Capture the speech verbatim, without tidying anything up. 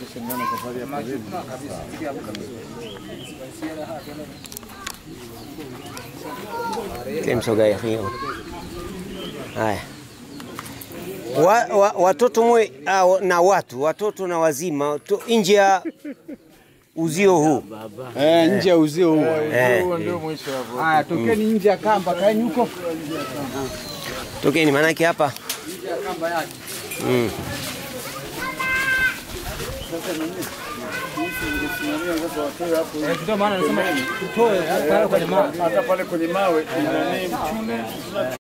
Kimsogea hiyo. Haya. Wa, wa, watoto mwe uh, na watu, watoto na wazima nje ya uzio huu. Eh, nje ya uzio huu. Eh, huo ndio mwisho hapo. Haya, tokeni nje ya kamba, kaeni huko. Tokeni maana yake hapa. Nje ya kamba yake. Mm. Sasa nini? Ndio maana nasema tutoe pale kwenye mawe, hata pale kwenye mawe ina nini mchune.